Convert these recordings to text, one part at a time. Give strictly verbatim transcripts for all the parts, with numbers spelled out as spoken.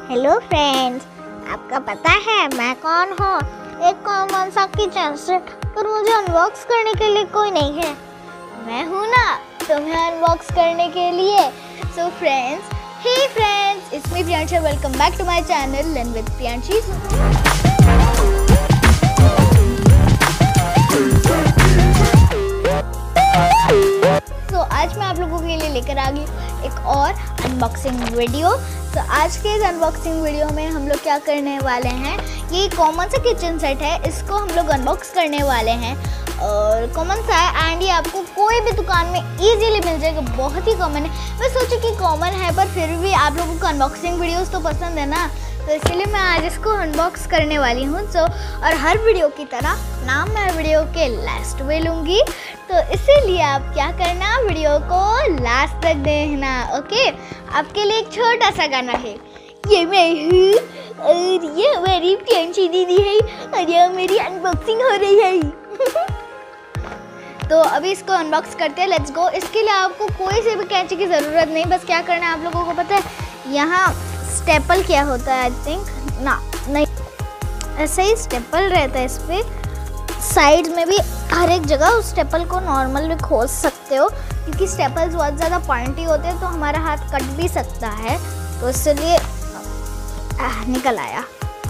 Hello friends, आपका पता है मैं कौन हूँ? एक कॉमन सा किचन सेट, पर मुझे अनबॉक्स करने के लिए कोई नहीं है। मैं हूँ ना तुम्हें अनबॉक्स करने के लिए। So friends, hey friends, it's me Priyanshi, welcome back to my channel learn with Priyanshi. तो आज मैं आप लोगों के लिए लेकर आ गई एक और अनबॉक्सिंग वीडियो। तो आज के इस अनबॉक्सिंग वीडियो में हम लोग क्या करने वाले हैं, ये कॉमन सा किचन सेट है, इसको हम लोग अनबॉक्स करने वाले हैं। और कॉमन सा है एंड ये आपको कोई भी दुकान में इजीली मिल जाएगा, बहुत ही कॉमन है। मैं सोची कि कॉमन है पर फिर भी आप लोगों को अनबॉक्सिंग वीडियोस तो पसंद है ना, तो इसलिए मैं आज इसको अनबॉक्स करने वाली हूँ। सो और हर वीडियो की तरह नाम मैं वीडियो के लास्ट में लूँगी, तो इसीलिए आप क्या करना, वीडियो को लास्ट तक देखना। ओके, आपके लिए एक छोटा सा गाना है। ये मैं हूँ और ये हमारी प्रियांशी दीदी है और ये मेरी अनबॉक्सिंग हो रही है। तो अभी इसको अनबॉक्स करते हैं, लेट्स गो। इसके लिए आपको कोई से भी कैंची की ज़रूरत नहीं, बस क्या करना है आप लोगों को पता है, यहाँ स्टेपल क्या होता है, आई थिंक ना नहीं ऐसे ही स्टेपल रहता है। इस पर साइड में भी हर एक जगह उस स्टेपल को नॉर्मल भी खोल सकते हो, क्योंकि स्टेपल्स बहुत ज़्यादा पॉइंटी होते हैं तो हमारा हाथ कट भी सकता है, तो इसलिए निकल आया।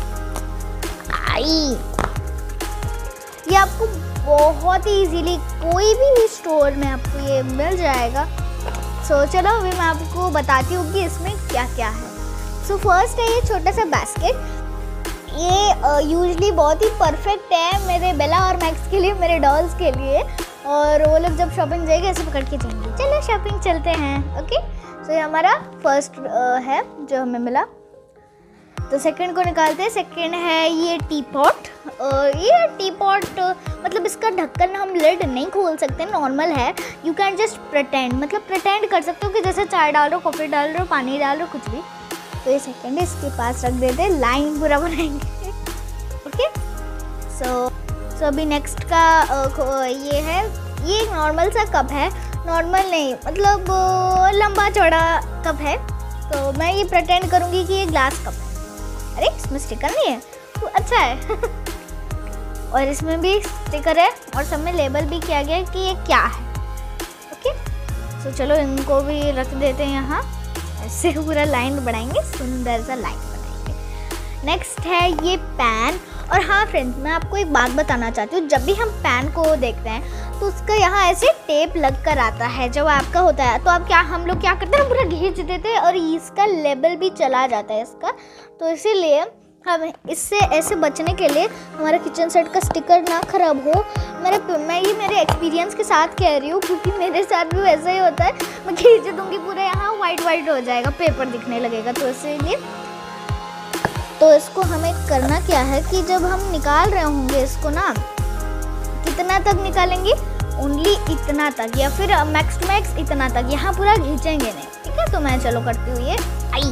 आई ये आपको बहुत ही इजीली कोई भी स्टोर में आपको ये मिल जाएगा। सो so, चलो अभी मैं आपको बताती हूँ कि इसमें क्या क्या है। सो so, फर्स्ट है ये छोटा सा बास्केट। ये यूजली uh, बहुत ही परफेक्ट है मेरे बेला और मैक्स के लिए, मेरे डॉल्स के लिए, और वो लोग जब शॉपिंग जाएंगे ऐसे पकड़ के जाएंगे। चलो शॉपिंग चलते हैं। ओके, सो ये हमारा फर्स्ट uh, है जो हमें मिला। तो सेकंड को निकालते हैं। सेकंड है ये टी पॉट। ये टी पॉट मतलब इसका ढक्कन हम लिड नहीं खोल सकते, नॉर्मल है। यू कैन जस्ट प्रिटेंड, मतलब प्रिटेंड कर सकते हो कि जैसे चाय डाल रहे हो, कॉफ़ी डाल रहे हो, पानी डाल रहे हो, कुछ भी। तो ये सेकंड है, इसके पास रख देते हैं, लाइन पूरा बनाएंगे। ओके, सो सो अभी नेक्स्ट का uh, ये है, ये एक नॉर्मल सा कप है, नॉर्मल नहीं मतलब uh, लंबा चौड़ा कप है। तो मैं ये प्रिटेंड करूँगी कि ये ग्लास कप है। अरे इसमें स्टिकर नहीं है, तो अच्छा है। और इसमें भी स्टिकर है और सब में लेबल भी किया गया है कि ये क्या है। ओके, तो चलो इनको भी रख देते हैं यहाँ, ऐसे पूरा लाइन बनाएंगे, सुंदर सा लाइन बनाएंगे। नेक्स्ट है ये पैन। और हाँ फ्रेंड्स, मैं आपको एक बात बताना चाहती हूँ, जब भी हम पैन को देखते हैं तो उसका यहाँ ऐसे टेप लग कर आता है जब आपका होता है, तो आप क्या हम लोग क्या करते हैं, पूरा खींच देते हैं और इसका लेबल भी चला जाता है इसका। तो इसीलिए हम इससे ऐसे बचने के लिए, हमारा किचन सेट का स्टिकर ना ख़राब हो, मेरे मैं ये मेरे एक्सपीरियंस के साथ कह रही हूँ, क्योंकि मेरे साथ भी वैसा ही होता है। मैं खींच दूँगी पूरा, यहाँ वाइट वाइट हो जाएगा, पेपर दिखने लगेगा। तो इसीलिए तो इसको हमें करना क्या है कि जब हम निकाल रहे होंगे इसको ना, कितना तक निकालेंगे, ओनली इतना तक, या फिर मैक्स टू मैक्स इतना तक, यहाँ पूरा खींचेंगे नहीं। ठीक है, तो मैं चलो करती हूँ ये। आई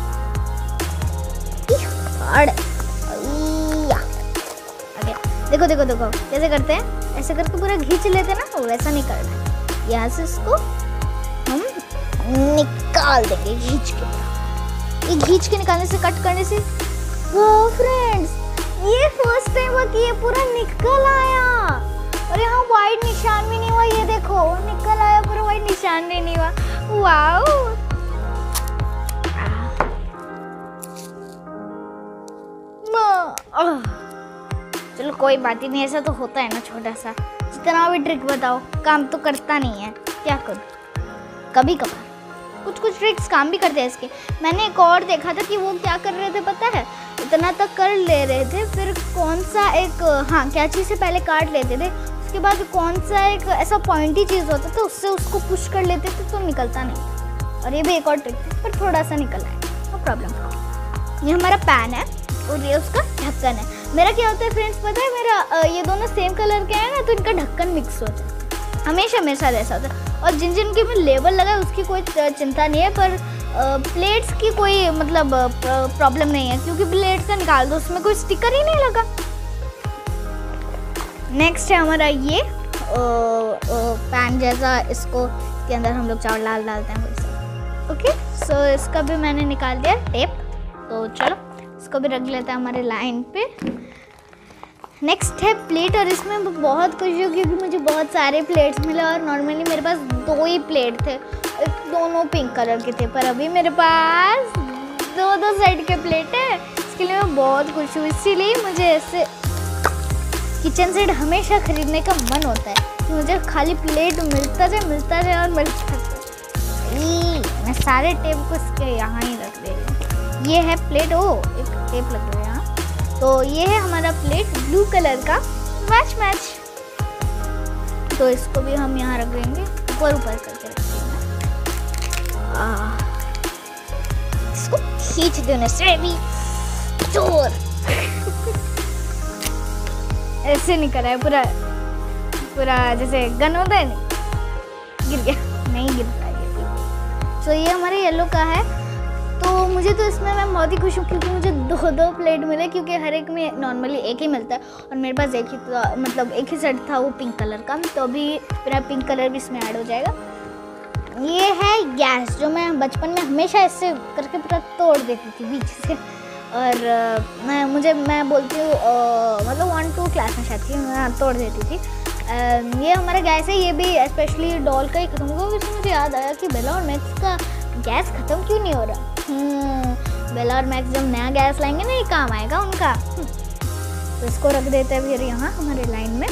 देखो देखो देखो कैसे करते हैं, ऐसे करके पूरा खींच लेते हैं ना, वैसा नहीं करना है। यहाँ से इसको हम निकाल देंगे खींच के। ये खींच के निकालने से, कट करने से, वाह फ्रेंड्स, ये फर्स्ट टाइम हुआ कि ये पूरा निकल आया और यहाँ वाइट निशान भी नहीं हुआ। ये देखो निकल आया, पूरा वाइट निशान भी नहीं हुआ। वाओ, चलो कोई बात ही नहीं, ऐसा तो होता है ना छोटा सा, जितना भी ट्रिक बताओ काम तो करता नहीं है, क्या करूँ। कभी कभार कुछ कुछ ट्रिक्स काम भी करते हैं इसके। मैंने एक और देखा था कि वो क्या कर रहे थे पता है, इतना तक कर ले रहे थे, फिर कौन सा एक, हाँ कैंची से पहले काट लेते थे, उसके बाद कौन सा एक ऐसा पॉइंटी चीज़ होता था, उससे उसको पुश कर लेते थे तो निकलता नहीं। और ये भी एक और ट्रिक थी, पर थोड़ा सा निकल आया, नो प्रॉब्लम। ये हमारा पैन है और ये उसका ढक्कन है। मेरा क्या होता है फ्रेंड्स पता है, मेरा ये दोनों सेम कलर के हैं ना, तो इनका ढक्कन मिक्स हो जाता है, हमेशा मेरे साथ ऐसा होता है। और जिन जिन के में लेबल लगा है उसकी कोई चिंता नहीं है, पर प्लेट्स की कोई मतलब प्रॉब्लम नहीं है, क्योंकि प्लेट से निकाल दो, उसमें कोई स्टिकर ही नहीं लगा। नेक्स्ट है हमारा ये ओ, ओ, पैन जैसा, इसको के अंदर हम लोग चावल डाल डालते हैं वैसा। ओके, सो इसका भी मैंने निकाल दिया टेप। तो चलो इसको भी रख लेते हैं हमारे लाइन पे। नेक्स्ट है प्लेट, और इसमें बहुत खुशी हुई क्योंकि मुझे बहुत सारे प्लेट्स मिले और नॉर्मली मेरे पास दो ही प्लेट थे, दोनों पिंक कलर के थे, पर अभी मेरे पास दो दो साइड के प्लेट है। इसके लिए मैं बहुत खुश हूँ, इसीलिए मुझे ऐसे किचन सेट हमेशा खरीदने का मन होता है कि मुझे खाली प्लेट मिलता जाए मिलता जाए और मिलता जाए। मैं सारे टेप को इसके यहाँ ही रख दे रही हूँ। ये है प्लेट, ओ एक टेप लग रहा है यहाँ। तो ये है हमारा प्लेट ब्लू कलर का, मैच मैच। तो इसको भी हम यहाँ रख देंगे, ऊपर ऊपर करके रखेंगे। इसको खींच देने से भी चोर ऐसे नहीं करा है, पूरा पूरा जैसे गन होता है, नहीं गिर गया, नहीं गिर पाएगा। तो ये हमारे येलो का है। तो मुझे तो इसमें मैं बहुत ही खुश हूँ क्योंकि मुझे दो दो प्लेट मिले, क्योंकि हर एक में नॉर्मली एक ही मिलता है और मेरे पास एक ही था, मतलब एक ही सेट था वो पिंक कलर का। तो अभी मेरा पिंक कलर भी इसमें ऐड हो जाएगा। ये है गैस, जो मैं बचपन में हमेशा ऐसे करके पूरा तोड़ देती थी बीच से, और uh, मैं मुझे मैं बोलती हूँ uh, मतलब वन टू क्लास में शायद थी, मैं तोड़ देती थी। uh, ये हमारा गैस है, ये भी स्पेशली डॉल का ही ख़त्म होगा। इसमें मुझे याद आया कि बेला और मैक्स का गैस ख़त्म क्यों नहीं हो रहा। hmm, बेला और मैक्स जब नया गैस लाएंगे ना, ये काम आएगा उनका। तो इसको रख देते हैं फिर यहाँ हमारे लाइन में।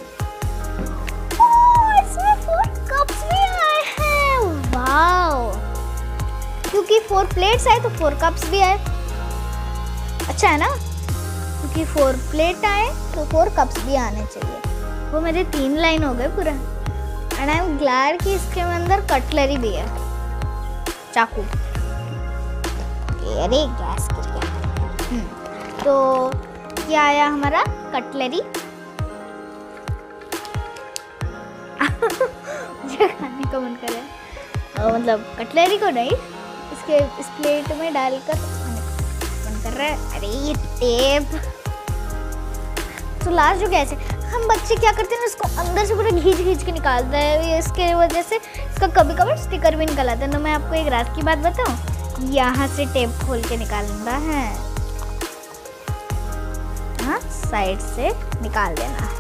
oh, इसमें फोर कप्स भी आए हैं, वाओ! क्योंकि फोर प्लेट्स आए तो फोर कप्स भी आए, अच्छा है ना, क्योंकि फोर प्लेट आए तो फोर कप्स भी आने चाहिए। वो मेरे तीन लाइन हो गए पूरा। एंड आई एम ग्लैड कि इसके अंदर कटलरी भी है, चाकू। अरे गैस गिर गया। तो क्या आया हमारा कटलरी। मुझे खाने का मन कर रहा है, मतलब कटलरी को नहीं, इसके इस प्लेट में डालकर कर रहा है। अरे ये टेप। तो लास्ट जो गैस है, हम बच्चे क्या करते हैं ना, इसको अंदर से पूरा घींच घींच के निकालता है। इसके वजह से इसका कभी कभी स्टिकर भी निकल आता है। तो मैं आपको एक रात की बात बताऊं, यहाँ से टेप खोल के निकालना है, हाँ साइड से निकाल देना है।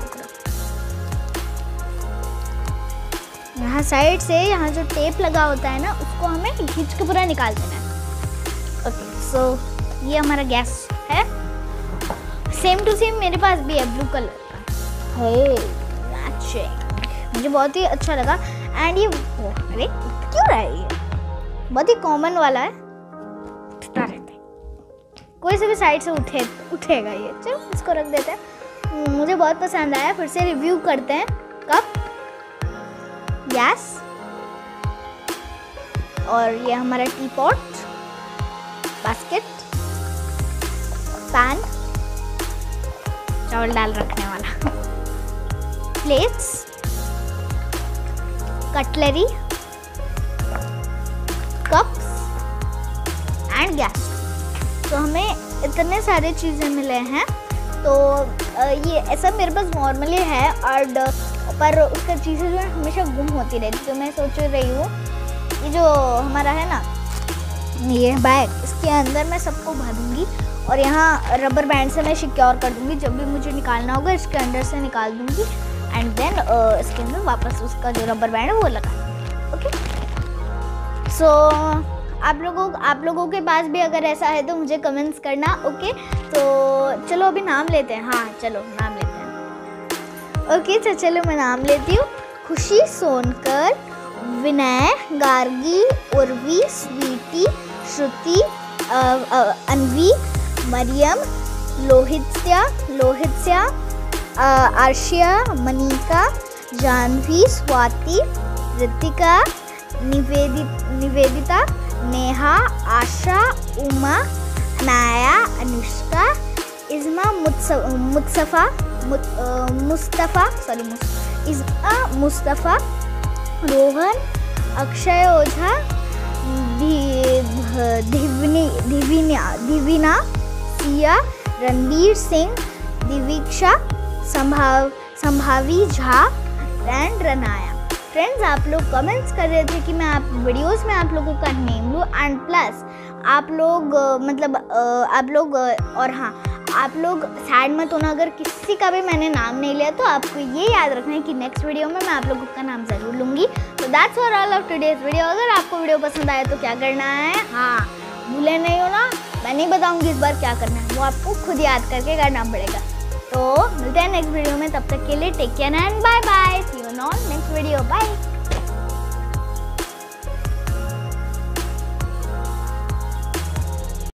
यहाँ साइड से यहाँ जो टेप लगा होता है ना, उसको हमें खींच के पूरा निकाल देना है। ओके, सो ये हमारा गैस है। सेम टू सेम मेरे पास भी है ब्लू कलर का। हे मैचिंग, मुझे बहुत ही अच्छा लगा। एंड ये ओ, अरे क्यों रहा है, ये बहुत ही कॉमन वाला है, उठता रहता है, कोई से भी साइड से उठे उठेगा ये। चलो इसको रख देते हैं। मुझे बहुत पसंद आया। फिर से रिव्यू करते हैं। कप, गैस, और ये हमारा टी पॉट, बास्केट, पैन, चावल दाल रखने वाला, plates, cutlery, cups and gas. तो हमें इतने सारे चीज़ें मिले हैं। तो ये ऐसा मेरे पास नॉर्मली है, और पर उसका चीज़ें जो है हमेशा गुम होती रहती। तो मैं सोच रही हूँ ये जो हमारा है ना, ये बैग, इसके अंदर मैं सबको भरूंगी और यहाँ रबर बैंड से मैं सिक्योर कर दूंगी। जब भी मुझे निकालना होगा इसके अंदर से निकाल दूंगी, एंड देन uh, इसके अंदर वापस उसका जो रबर बैंड है वो लगा दूंगी। ओके, सो आप लोगों आप लोगों के पास भी अगर ऐसा है तो मुझे कमेंट्स करना। ओके, तो चलो अभी नाम लेते हैं। हाँ चलो नाम लेते हैं। ओके, तो चलो मैं नाम लेती हूँ। खुशी सोनकर, विनय, गार्गी, उर्वी, स्वीटी, श्रुति, अनवी, Maryam, लोहित्या लोहित्या Arshiya, Manika, Janvi, Swati, Ritika, Nivedit Nivedita, Neha, Asha, Uma, Anaya, Anushka, Izma, Mustafa Mustafa sorry Izma, Mustafa, Rohan, Akshay Ojha, Divina Divina Siya, Ranveer Singh, Diviksha, Sambhav Sambhavi Jha and Ranaya. Friends, आप लोग कमेंट्स कर रहे थे कि मैं आप वीडियोस में आप लोगों का नेम लूँ, एंड प्लस आप लोग मतलब आप लोग और हाँ, आप लोग सैड मत होना अगर किसी का भी मैंने नाम नहीं लिया, तो आपको ये याद रखना है कि नेक्स्ट वीडियो में मैं आप लोगों का नाम ज़रूर लूँगी। तो that's for all of today's video. अगर आपको वीडियो पसंद आया तो क्या करना है, हाँ भूले नहीं हो ना, मैं नहीं बताऊँगी इस बार क्या करना है, वो आपको खुद याद करके करना पड़ेगा। तो मिलते हैं नेक्स्ट वीडियो में, तब तक के लिए take care and bye bye.